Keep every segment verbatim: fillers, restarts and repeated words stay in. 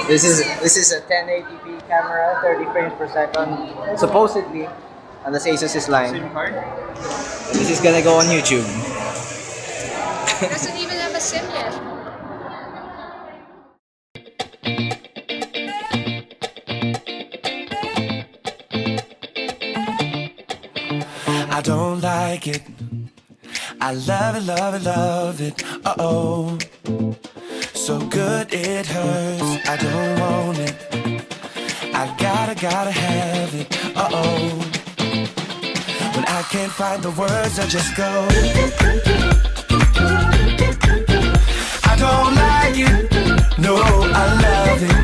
This is this is a ten eighty p camera, thirty frames per second, supposedly, on the Asus line. Same card? And this is gonna go on YouTube. Doesn't even have a SIM yet. I don't like it. I love it, love it, love it. Uh-oh. So good it hurts. I don't want it. I gotta, gotta have it. Uh-oh. When I can't find the words, I just go. I don't like it. No, I love it.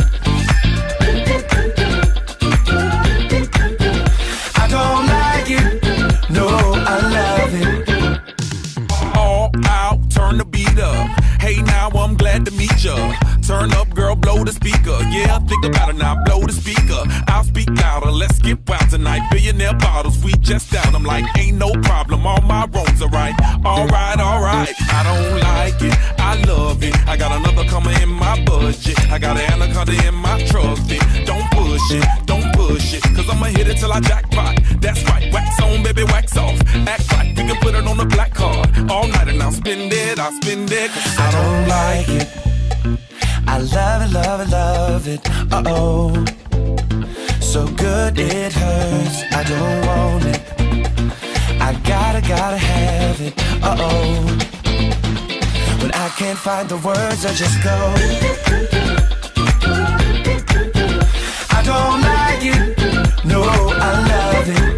I don't like it. No, I love it. All out, turn the beat up. Hey, now I'm glad to meet ya. Turn up, girl, blow the speaker. Yeah, think about it now, blow the speaker. I'll speak louder, let's get wild tonight. Billionaire bottles, we just down. I'm like, ain't no problem, all my wrongs are right. Alright, alright, I don't like it, I love it. I got another coming in my budget. I got an anaconda in my truck. Don't push it, don't push it, cause I'ma hit it till I jackpot. That's right, wax on, baby, wax off. Act right, we can put it on the black card. All night and I'll spend it, I'll spend it. I don't like it. I love it, love it, love it. Uh-oh. So good it hurts. I don't want it. I gotta, gotta have it. Uh-oh. When I can't find the words, I just go. I don't like it. No, I love it.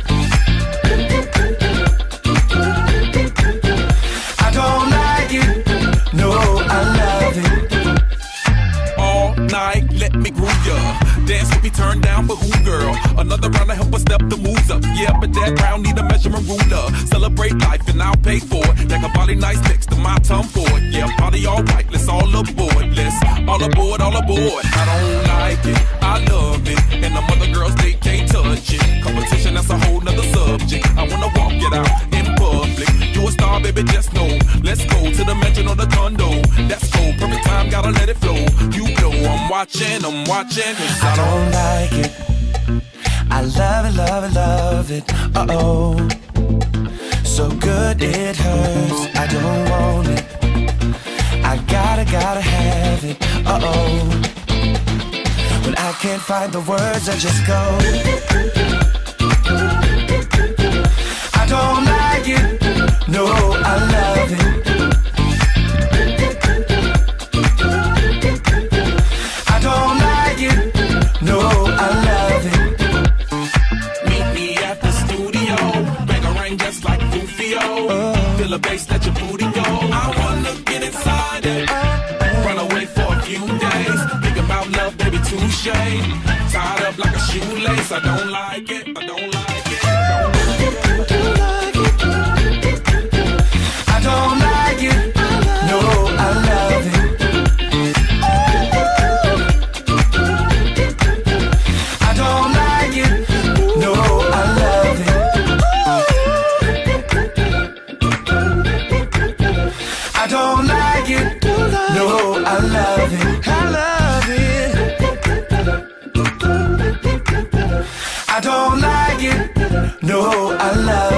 I don't like it. No, I love it. All night, let me groove ya. Dance with me, turn down for who, girl? Another round to help us step the moves up. Yeah, but that round need a measurement ruler. Celebrate life and I'll pay for it. Like a body nice next to my tongue for it. Yeah, party all right, let's all aboard. Let's all aboard, all aboard. I don't like it, I love it. And the other girls, they can't touch it. Competition, that's a whole nother subject. I wanna walk it out in public. You a star, baby, just know. Let's go to the mansion or the condo. That's cool, perfect time, gotta let it flow. You know I'm watching, I'm watching. I don't like it. I love it, love it, love it. Uh-oh. So good it hurts. I don't want it. I gotta, gotta have it. Uh-oh. When I can't find the words, I just go. I don't like it. No, I love it. I don't like it. No, I love it. Meet me at the studio. Bang a ring just like Rufio. Oh. Feel a bass, let your booty go. I wanna get inside it. Run away for a few days. Think about love, baby, touche. Tied up like a shoelace. I don't like it. I don't like it. I don't like it. No, I love it. I don't like it. No, I love it. I don't like it. No, I love it. I love it. I don't like it. No, I love it.